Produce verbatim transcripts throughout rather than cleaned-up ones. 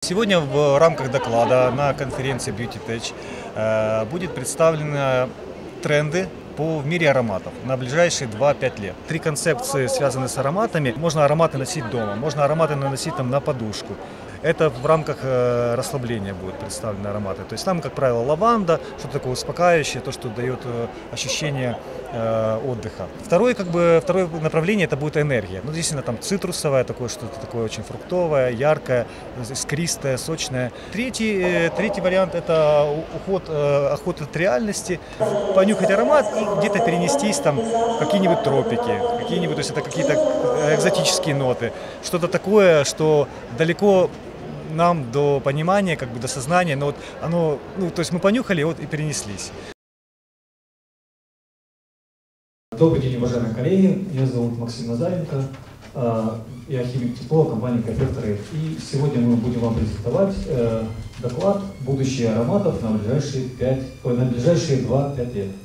Сегодня в рамках доклада на конференции Beauty Tech будет представлены тренды по в мире ароматов на ближайшие два-пять лет. Три концепции связаны с ароматами. Можно ароматы носить дома, можно ароматы наносить там на подушку. Это в рамках э, расслабления будут представлены ароматы. То есть там, как правило, лаванда, что-то такое успокаивающее, то, что дает э, ощущение э, отдыха. Второе, как бы, второе направление это будет энергия. Ну, действительно, там цитрусовое, такое что-то такое очень фруктовое, яркое, искристое, сочное. Третий, э, третий вариант это уход, э, охота от реальности, понюхать аромат и где-то перенестись там в какие-нибудь тропики, какие-нибудь, то есть это какие-то экзотические ноты, что-то такое, что далеко нам до понимания, как бы до сознания, но вот оно, ну, то есть мы понюхали вот и перенеслись. Добрый день, уважаемые коллеги, меня зовут Максим Назаренко, я химик тепло компании Кафе-Трейд. И сегодня мы будем вам презентовать доклад «Будущее ароматов на ближайшие, на ближайшие два-пять лет».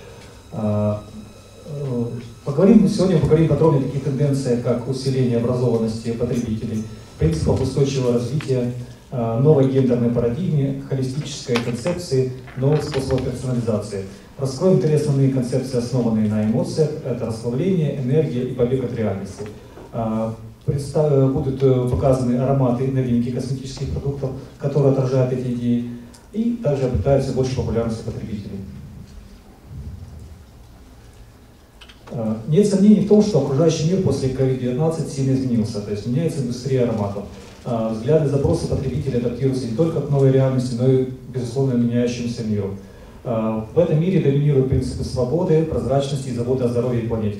Поговорим, сегодня поговорим подробнее о таких тенденциях, как усиление образованности потребителей, принципов устойчивого развития, новой гендерной парадигме, холистической концепции, новых способов персонализации. Раскроем три основные концепции, основанные на эмоциях. Это расслабление, энергия и побег от реальности. Представ... Будут показаны ароматы, новинки косметических продуктов, которые отражают эти идеи, и также обретают все больше популярности потребителей. Нет сомнений в том, что окружающий мир после ковид девятнадцать сильно изменился, то есть меняется индустрия ароматов. Взгляды, запросы потребителей адаптируются не только к новой реальности, но и, безусловно, меняющемуся миру. В этом мире доминируют принципы свободы, прозрачности и заботы о здоровье и планете.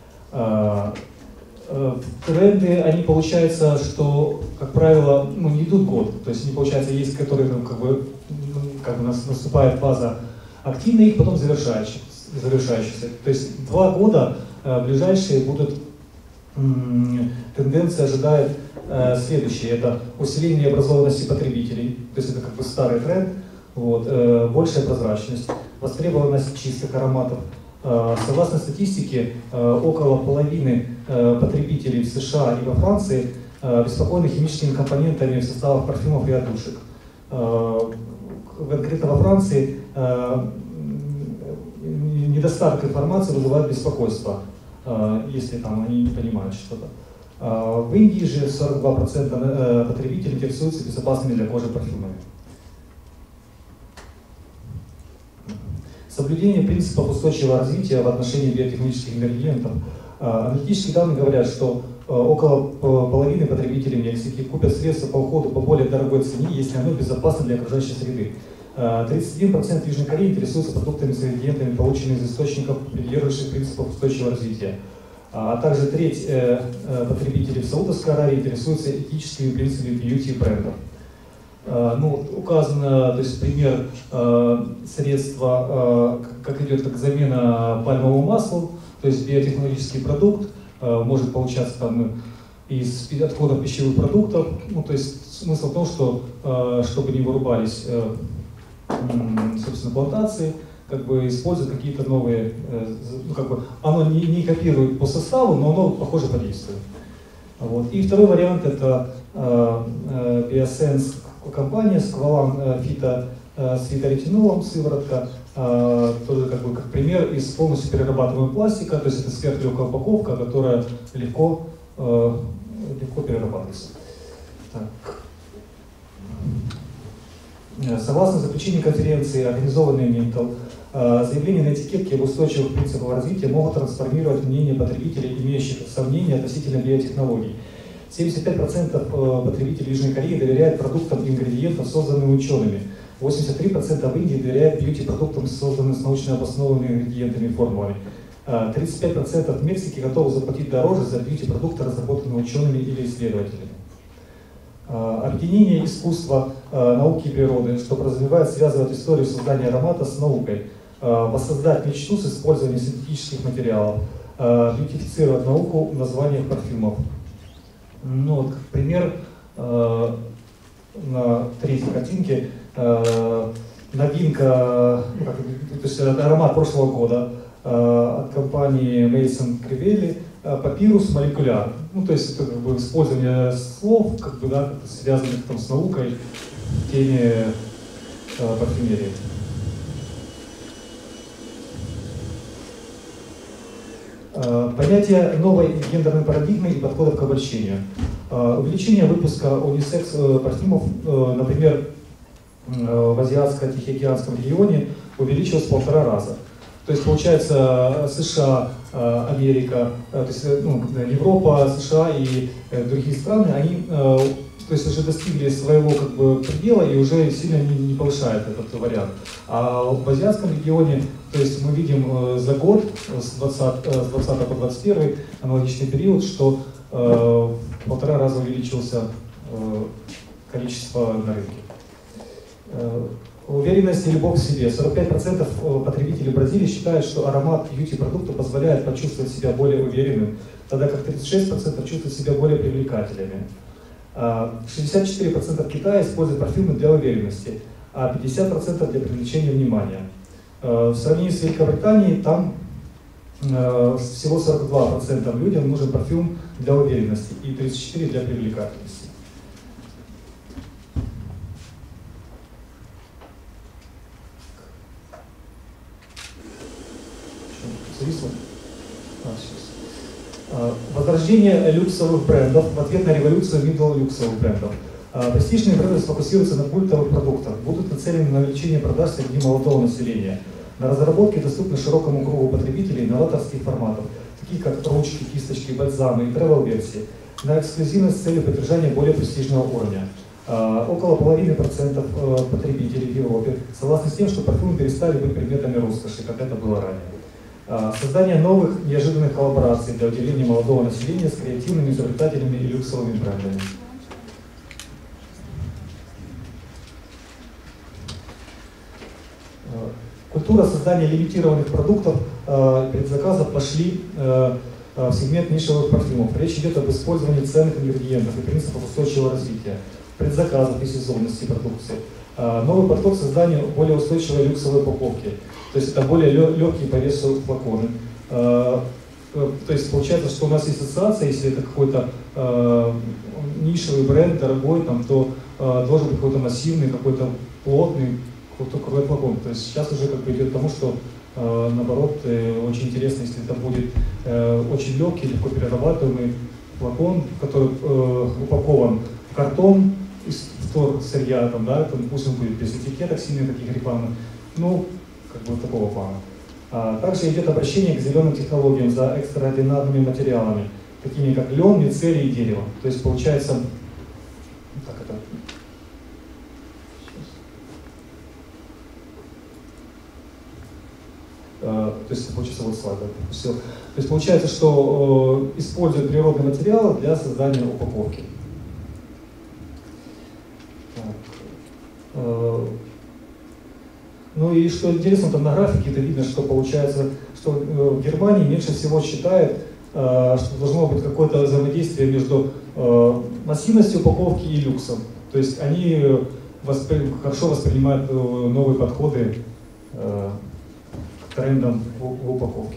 Тренды, они получается, что, как правило, ну, не идут год, то есть они, получается, есть, которые, ну, как бы, как бы наступает фаза активной, их потом завершающих. завершающихся. То есть два года э, ближайшие будут, тенденция ожидает э, следующее. Это усиление образованности потребителей, то есть это как бы старый тренд, вот, э, большая прозрачность, востребованность чистых ароматов. Э, согласно статистике, э, около половины э, потребителей в США и во Франции э, обеспокоены химическими компонентами в составах парфюмов и отдушек. Э, конкретно во Франции э, недостаток информации вызывает беспокойство, если там они не понимают что-то. В Индии же сорок два процента потребителей интересуются безопасными для кожи парфюмами. Соблюдение принципов устойчивого развития в отношении биотехнических ингредиентов. Аналитические данные говорят, что около половины потребителей в Мексике купят средства по уходу по более дорогой цене, если оно безопасно для окружающей среды. тридцать один процент Южной Кореи интересуются продуктами с ингредиентами, полученными из источников, придерживающих принципов устойчивого развития. А также треть потребителей в Саудовской Аравии интересуются этическими принципами бьюти-брендов. Ну, указано, то есть пример средства, как идет как замена пальмовому маслу, то есть биотехнологический продукт может получаться там из отходов пищевых продуктов. Ну, то есть смысл в том, что чтобы не вырубались собственно, плантации, как бы используют какие-то новые, ну, как бы оно не, не копирует по составу, но оно похоже по действию. Вот. И второй вариант это э, э, Biosense компания Сквалан фито э, с фиторетинолом, сыворотка, э, тоже как бы как пример из полностью перерабатываемого пластика, то есть это сверхлегкая упаковка, которая легко, э, легко перерабатывается. Так. Согласно заключению конференции, организованной Mintel, заявления на этикетке об устойчивых принципах развития могут трансформировать мнение потребителей, имеющих сомнения относительно биотехнологий. семьдесят пять процентов потребителей Южной Кореи доверяют продуктам и ингредиентам, созданным учеными. восемьдесят три процента в Индии доверяют бьюти-продуктам, созданным с научно обоснованными ингредиентами и формулами. тридцать пять процентов в Мексике готовы заплатить дороже за бьюти-продукты, разработанные учеными или исследователями. Объединение искусства, науки и природы, чтобы развивать, связывать историю создания аромата с наукой, воссоздать мечту с использованием синтетических материалов, бьютифицировать науку в названиях парфюмов. Ну, вот, пример, на третьей картинке новинка, то есть аромат прошлого года от компании Maison Crivelli, папирус молекуляр. Ну, то есть это как бы использование слов, как бы, да, связанных там с наукой в теме э, парфюмерии. Э, понятие новой гендерной парадигмы и подходов к обольщению. Э, увеличение выпуска унисекс э, парфюмов, э, например, э, в Азиатско-Тихоокеанском регионе увеличилось в полтора раза. То есть, получается, США, Америка, то есть, ну, Европа, США и другие страны, они, то есть, уже достигли своего как бы предела и уже сильно не, не повышают этот вариант. А в азиатском регионе, то есть, мы видим за год, с двадцатого по двадцать первый, аналогичный период, что в полтора раза увеличилось количество на рынке. Уверенность и любовь к себе. сорок пять процентов потребителей Бразилии считают, что аромат бьюти-продукта позволяет почувствовать себя более уверенным, тогда как тридцать шесть процентов чувствуют себя более привлекательными. шестьдесят четыре процента в Китае используют парфюмы для уверенности, а пятьдесят процентов для привлечения внимания. В сравнении с Великобританией, там всего сорок два процента людям нужен парфюм для уверенности и тридцать четыре процента для привлекательности. А, Возрождение люксовых брендов в ответ на революцию middle люксовых брендов. Престижные бренды сфокусируются на культовых продуктах, будут нацелены на увеличение продаж среди молодого населения, на разработке доступных широкому кругу потребителей новаторских форматов, таких как ручки, кисточки, бальзамы и тревел-версии, на эксклюзивность с целью поддержания более престижного уровня. Около половины процентов потребителей в Европе согласны с тем, что парфюмы перестали быть предметами роскоши, как это было ранее. Создание новых неожиданных коллабораций для удивления молодого населения с креативными, изобретательными и люксовыми брендами. Культура создания лимитированных продуктов, предзаказов пошли в сегмент нишевых парфюмов. Речь идет об использовании ценных ингредиентов и принципов устойчивого развития, предзаказов и сезонности продукции. Новый подход к созданию более устойчивой люксовой упаковки. То есть это более легкие по весу флаконы. То есть получается, что у нас есть ассоциация, если это какой-то э, нишевый бренд, дорогой, там, то э, должен быть какой-то массивный, какой-то плотный, какой-то флакон. То есть сейчас уже как бы идет к тому, что э, наоборот э, очень интересно, если это будет э, очень легкий, легко перерабатываемый флакон, который э, упакован в картон из вторсырья, там, да, там, пусть он будет без этикеток сильных таких рекламных. Ну, как бы такого плана. А также идет обращение к зеленым технологиям за экстраординарными материалами, такими как лен, мицелий и дерево. То есть получается, так это, а, то есть получается вот слайд, да, то есть получается, что э, используют природные материалы для создания упаковки. Так, э, Ну и что интересно, там на графике это видно, что получается, что в Германии меньше всего считает, что должно быть какое-то взаимодействие между массивностью упаковки и люксом. То есть они воспри... хорошо воспринимают новые подходы к трендам в упаковке.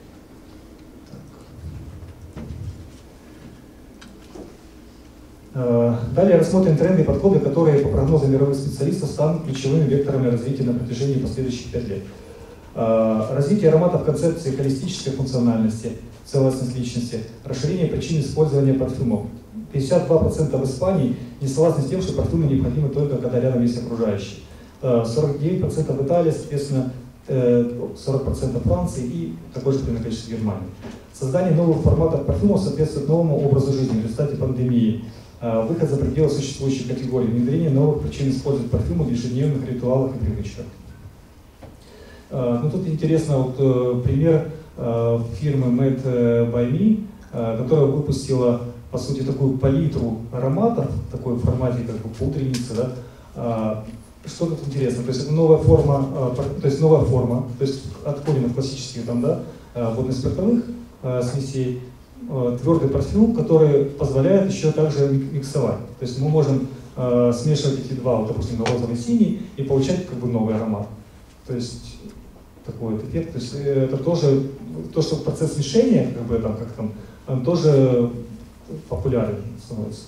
Далее рассмотрим тренды и подходы, которые, по прогнозам мировых специалистов, станут ключевыми векторами развития на протяжении последующих пяти лет. Развитие ароматов в концепции холистической функциональности, целостность личности, расширение причин использования парфюмов. пятьдесят два процента в Испании не согласны с тем, что парфюмы необходимы только когда рядом есть окружающие. сорок девять процентов в Италии, соответственно, сорок процентов в Франции и такое же примерно количество в Германии. Создание новых форматов парфюмов соответствует новому образу жизни в результате пандемии. Выход за пределы существующей категории, внедрение новых причин использовать парфюмы в ежедневных ритуалах и привычках. Ну, тут интересно вот, пример фирмы Made by Me, которая выпустила, по сути, такую палитру ароматов, такой в формате как бы пудреницы. Да? Что тут интересно? То есть это новая форма, то есть новая форма, то есть отходим от классических там, да, водно-спиртовых смесей. Твердый парфюм, который позволяет еще также миксовать. То есть мы можем э, смешивать эти два, вот, допустим, розовый и синий, и получать как бы новый аромат. То есть такой вот эффект. То есть это тоже то, что процесс смешения, как бы там, как там он тоже популярен становится.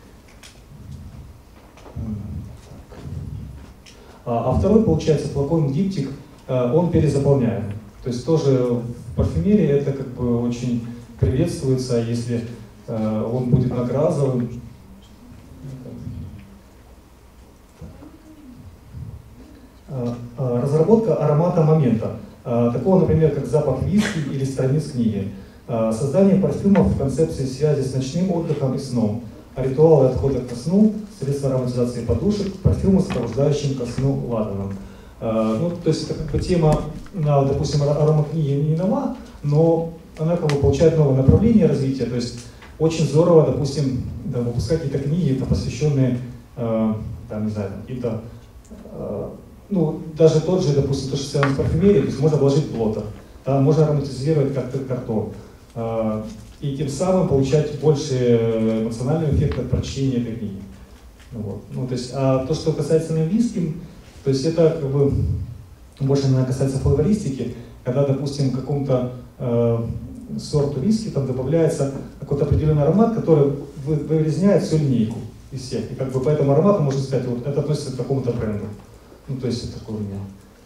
А второй, получается, флакон диптик, он перезаполняем. То есть тоже в парфюмерии это как бы очень приветствуется, если он будет многоразовым. Разработка аромата момента. Такого, например, как запах виски или страниц книги. Создание парфюмов в концепции связи с ночным отдыхом и сном. Ритуалы отхода ко сну, средства ароматизации подушек, парфюмы с пробуждающим ко сну ладаном. Ну, то есть это как бы тема, допустим, аромакниги не нова, но она как бы получает новое направление развития. То есть очень здорово, допустим, да, выпускать какие-то книги, это посвященные, э, там, не знаю, какие-то, э, ну, даже тот же, допустим, то, что связано с парфюмерией, то есть можно вложить плотер, да, можно ароматизировать как-то картон. Э, и тем самым получать больше эмоционального эффекта от прочтения этой книги. Вот. Ну, то есть, а то, что касается виски, то есть это как бы больше, наверное, касается флavoристики, когда, допустим, к какому-то э, сорту виски там добавляется какой-то определенный аромат, который вы, вырезняет всю линейку из всех. И как бы по этому аромату можно сказать, вот это относится к какому-то бренду. Ну, то есть это такое у меня.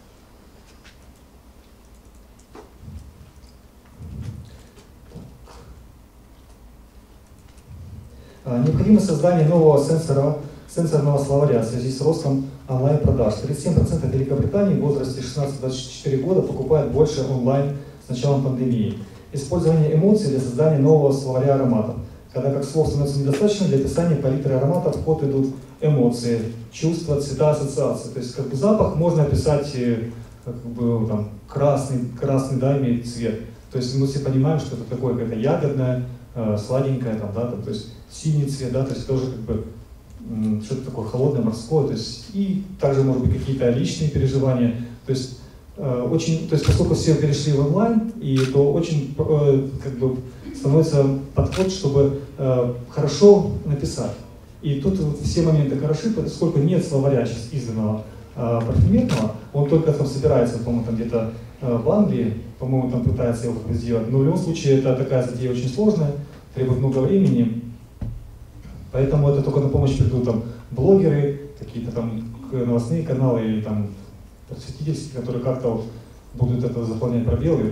Необходимо создание нового сенсора, сенсорного словаря в связи с ростом онлайн-продаж. тридцать семь процентов Великобритании в возрасте шестнадцать — двадцать четыре года покупают больше онлайн с началом пандемии. Использование эмоций для создания нового словаря ароматов. Когда как слов становится недостаточно, для описания палитры ароматов в ход идут эмоции, чувства, цвета, ассоциации. То есть как бы запах можно описать как бы там, красный, красный, да, имеет цвет. То есть мы все понимаем, что это такое какое-то ягодное, сладенькое, там, да, там, то есть синий цвет, да, то есть тоже как бы что-то такое холодное, морское, то есть и также может быть какие-то личные переживания, то есть э, очень, то есть поскольку все перешли в онлайн, и то очень э, как бы становится подход, чтобы э, хорошо написать. И тут вот все моменты хороши, поскольку нет словаря сейчас изданного э, парфюмерного, он только там собирается, по-моему, там где-то э, в Англии, по-моему, там пытается его как бы сделать, но в любом случае это такая затея очень сложная, требует много времени. Поэтому это только на помощь придут там блогеры, какие-то там новостные каналы или там просветительские, которые как-то вот будут это заполнять пробелы.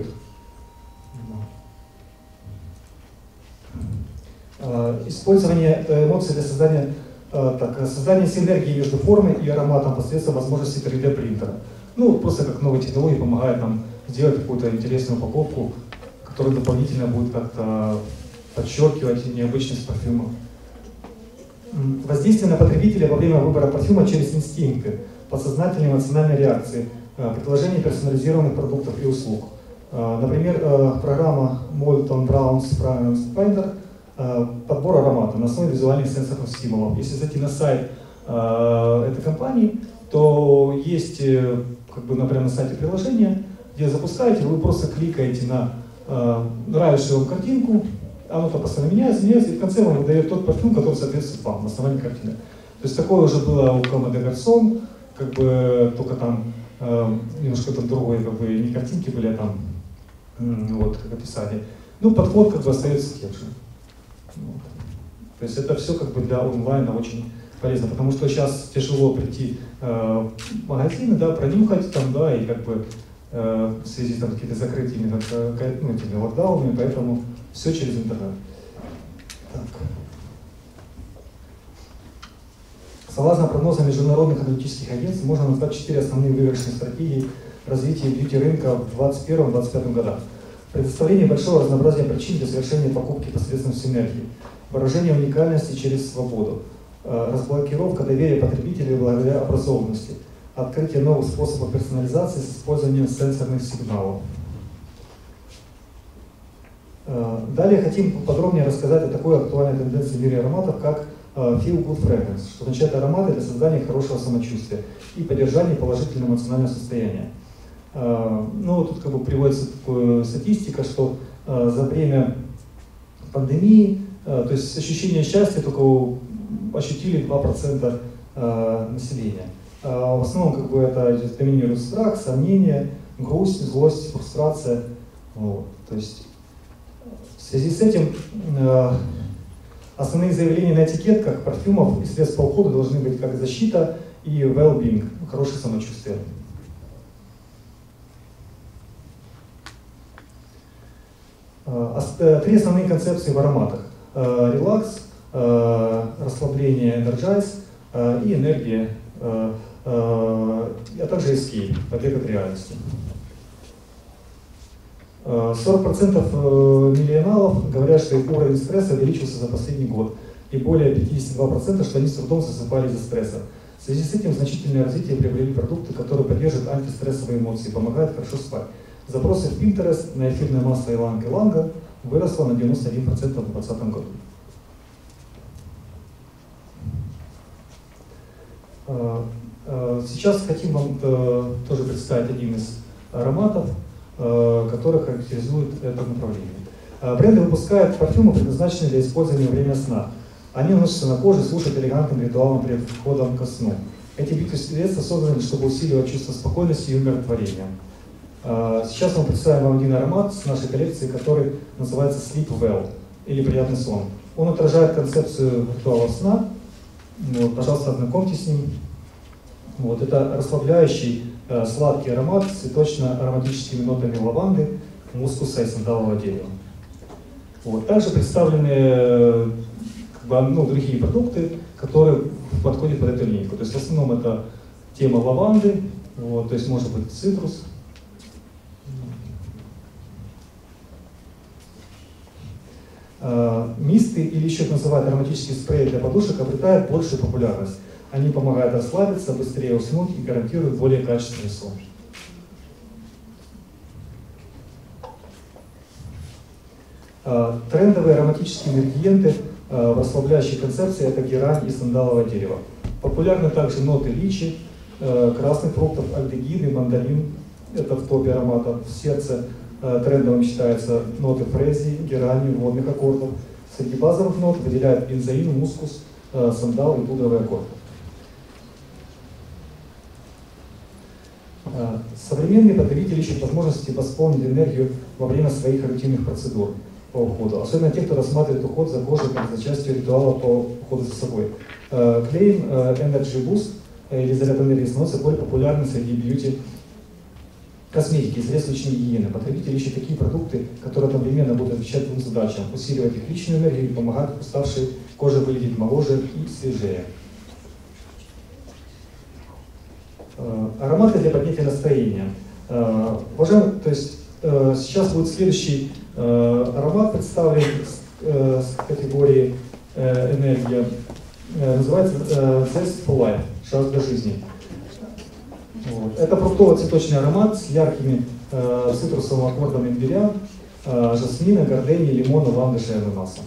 Использование эмоций для создания, так, создание синергии между формой и ароматом посредством возможности три дэ принтера. Ну, просто как новые технологии помогают нам сделать какую-то интересную упаковку, которая дополнительно будет как-то подчеркивать необычность парфюма. Воздействие на потребителя во время выбора парфюма через инстинкты, подсознательные эмоциональные реакции, предложение персонализированных продуктов и услуг. Например, программа Molton Brown's Fragrance Finder, подбор аромата на основе визуальных сенсорных стимулов. Если зайти на сайт этой компании, то есть, как бы, например, на сайте приложения, где запускаете, вы просто кликаете на нравящую вам картинку, оно там постоянно меняется, меняется, и в конце вам выдает тот парфюм, который соответствует вам на основании картины. То есть такое уже было у Comme des Garçons, как бы только там э, немножко там другой, как бы не картинки были, а там э, вот как описание. Ну, подход как бы остается тем же. Вот. То есть это все как бы для онлайна очень полезно, потому что сейчас тяжело прийти э, в магазины, да, пронюхать там, да, и как бы э, в связи там с какими-то закрытиями, там, ну, этими локдаунами, поэтому все через интернет. Так. Согласно прогнозам международных аналитических агентств, можно назвать четыре основные выигрышные стратегии развития бьюти-рынка в двадцать первом — двадцать пятом годах. Предоставление большого разнообразия причин для совершения покупки посредством синергии, выражение уникальности через свободу, разблокировка доверия потребителей благодаря образованности, открытие новых способов персонализации с использованием сенсорных сигналов. Далее хотим подробнее рассказать о такой актуальной тенденции в мире ароматов, как Feel Good Fragrance, что означает ароматы для создания хорошего самочувствия и поддержания положительного эмоционального состояния. Ну, тут как бы приводится такая статистика, что за время пандемии, то есть ощущение счастья только ощутили два процента населения. В основном как бы это доминирует страх, сомнение, грусть, злость, фрустрация. Вот. То есть В связи с этим э, основные заявления на этикетках парфюмов и средств по уходу должны быть как защита и well-being, хорошее самочувствие. Три основные концепции в ароматах. Релакс, расслабление, энерджайз и энергия, а также escape, побег от реальности. сорок процентов миллениалов говорят, что их уровень стресса увеличился за последний год, и более пятьдесят два процента, что они с трудом засыпали из-за стресса. В связи с этим значительное развитие приобрели продукты, которые поддерживают антистрессовые эмоции, помогают хорошо спать. Запросы в Pinterest на эфирное масло иланг-иланга выросло на девяносто один процент в две тысячи двадцатом году. Сейчас хотим вам тоже представить один из ароматов, который характеризует это направление. Бренды выпускают парфюмы, предназначенные для использования во время сна. Они наносятся на кожу и служат элегантным ритуалом перед входом ко сну. Эти бьюти-средства созданы, чтобы усиливать чувство спокойности и умиротворения. Сейчас мы представим вам один аромат с нашей коллекции, который называется Sleep Well, или приятный сон. Он отражает концепцию ритуала сна. Вот, пожалуйста, ознакомьтесь с ним. Вот, это расслабляющий э, сладкий аромат с цветочно-ароматическими нотами лаванды, мускуса и сандалового дерева. Вот, также представлены э, как бы, ну, другие продукты, которые подходят под эту линейку. То есть в основном это тема лаванды, вот, то есть может быть цитрус. Э, мисты, или еще их называют ароматические спреи для подушек, обретают большую популярность. Они помогают расслабиться, быстрее уснуть и гарантируют более качественный сон. Трендовые ароматические ингредиенты в расслабляющей концепции — это герань и сандаловое дерево. Популярны также ноты личи, красных фруктов, альдегиды, мандарин. Это в топе ароматов. В сердце трендовым считаются ноты фрезии, герани, водных аккордов. Среди базовых нот выделяют бензоин, мускус, сандал и пудровый аккорд. Современные потребители ищут возможности восполнить энергию во время своих рутинных процедур по уходу, особенно те, кто рассматривает уход за кожей как за частью ритуала по уходу за собой. Клейм Energy Boost или заряд энергии становится более популярным среди бьюти, косметики и средств личной гигиены. Потребители ищут такие продукты, которые одновременно будут отвечать двум задачам: усиливать их личную энергию и помогать уставшей коже выглядеть моложе и свежее. Ароматы для поднятия настроения. Уважаемые, то есть сейчас будет следующий аромат, представлен с категории энергия. Называется Zest for Life, жажда жизни. Вот. Это фруктово-цветочный аромат с яркими цитрусовыми аккордами имбиря, жасмина, гордени, лимона, ландыша и ананаса.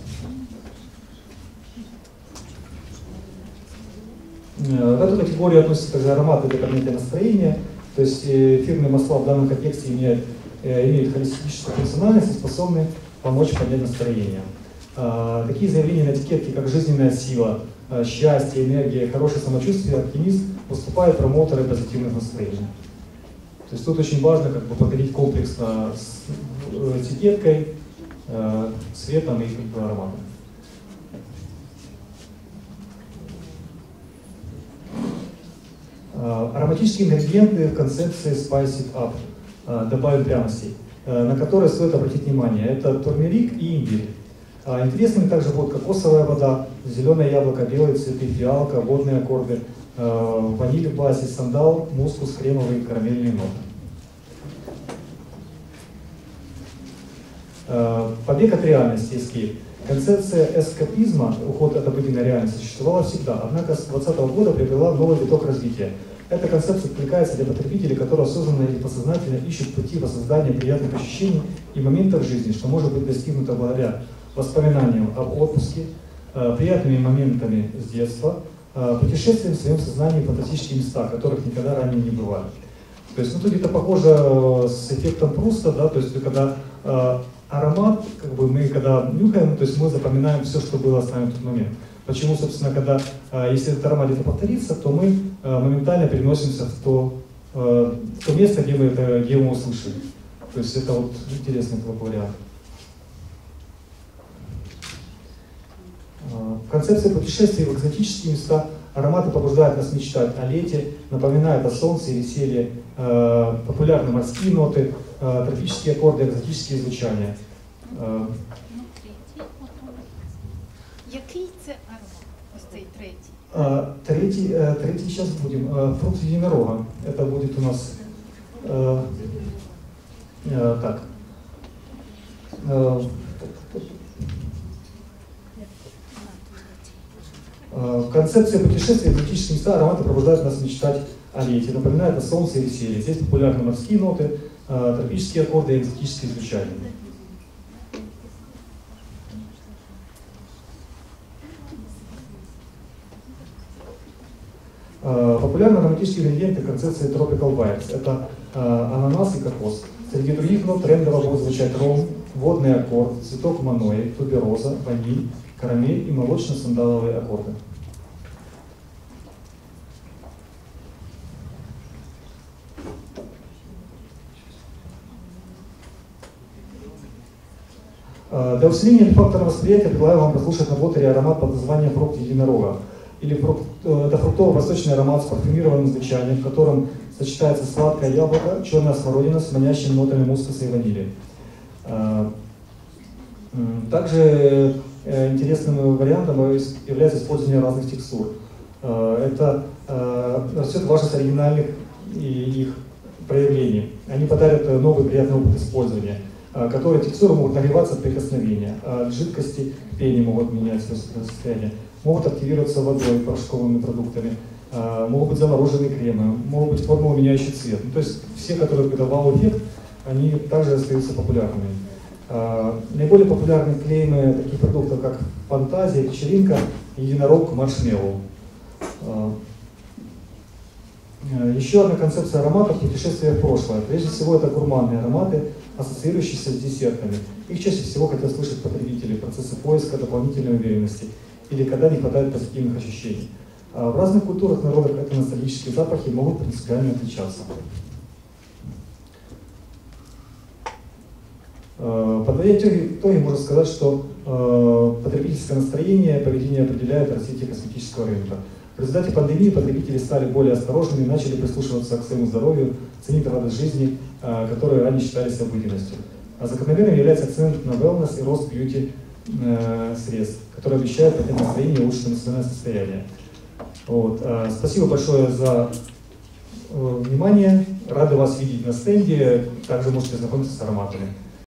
В эту категорию относятся также ароматы для поднятия настроения, то есть эфирные масла в данном контексте имеют, имеют холистическую функциональность и способны помочь поднять настроение. Такие заявления на этикетке, как жизненная сила, счастье, энергия, хорошее самочувствие, оптимизм, выступают промоутеры позитивных настроений. То есть тут очень важно как бы подходить комплексно с этикеткой, цветом и как бы ароматом. Ароматические ингредиенты в концепции Spice It Up, добавим пряностей, на которые стоит обратить внимание. Это турмерик и имбирь. Интересными также будут кокосовая вода, зеленое яблоко, белые цветы, фиалка, водные аккорды, ваниль в базе, сандал, мускус, кремовые и карамельные ноты. Побег от реальности, escape. Концепция эскапизма, уход от обыденной реальности, существовала всегда, однако с двадцатого года приобрела новый виток развития. Эта концепция откликается для потребителей, которые осознанно или подсознательно ищут пути воссоздания приятных ощущений и моментов жизни, что может быть достигнуто благодаря воспоминаниям об отпуске, приятными моментами с детства, путешествием в своем сознании в фантастические места, которых никогда ранее не бывали. То есть, ну, тут где-то похоже с эффектом Пруста, да, то есть, когда э, аромат, как бы мы когда нюхаем, то есть мы запоминаем все, что было с нами в тот момент. Почему, собственно, когда, э, если этот аромат где-то повторится, то мы э, моментально переносимся в то, э, в то место, где мы, это, где мы услышали. То есть это вот интересный такой вариант. В концепции путешествий в экзотические места ароматы побуждают нас мечтать о лете, напоминают о солнце и веселье, э, популярны морские ноты, э, тропические аккорды, экзотические звучания. Э, Який це аромат? Ось цей третій. э, третий, э, третий сейчас будем. Э, фрукт единорога. Это будет у нас э, э, так. Э, В концепции путешествия в экзотические места ароматы пробуждают нас мечтать о лете, напоминают о солнце и веселье. Здесь популярны морские ноты, тропические аккорды и экзотические звучания. Популярны ароматические ингредиенты концепции Tropical Vibes. Это ананас и кокос. Среди других нот трендово будет звучать ром, водный аккорд, цветок манои, тубероза, ваниль, карамель и молочно-сандаловые аккорды. Для усиления олфакторного восприятия предлагаю вам послушать на блотере аромат под названием фрукт единорога. Или фрукт, это фруктово-восточный аромат с парфюмированным звучанием, в котором сочетается сладкое яблоко, черная смородина с манящими нотами мускуса и ванили. Также интересным вариантом является использование разных текстур. Это растет важность оригинальных и их проявлений. Они подарят новый приятный опыт использования, которые текстуры могут нагреваться от прикосновения, а жидкости пени могут менять свое состояние, могут активироваться водой, порошковыми продуктами, могут быть замороженные кремы, могут быть формулы, меняющие цвет. Ну, то есть все, которые дают вау-эффект, они также остаются популярными. Наиболее популярны клеймы таких продуктов, как фантазия, вечеринка, единорог, маршмеллоу. Еще одна концепция ароматов – путешествие в прошлое. Прежде всего, это гурманные ароматы, ассоциирующиеся с десертами. Их чаще всего хотят слышать потребители в процессе поиска дополнительной уверенности или когда не хватает позитивных ощущений. В разных культурах народов эти ностальгические запахи могут принципиально отличаться. Подводя итоги, можно сказать, что э, потребительское настроение, поведение определяет развитие косметического рынка. В результате пандемии потребители стали более осторожными, начали прислушиваться к своему здоровью, ценить радость жизни, э, которые ранее считались обыденностью. А закономерным является акцент на wellness и рост бьюти э, средств, которые обещают поднять настроение и улучшить эмоциональное состояние. Вот. Э, спасибо большое за э, внимание. Рады вас видеть на стенде. Также можете знакомиться с ароматами.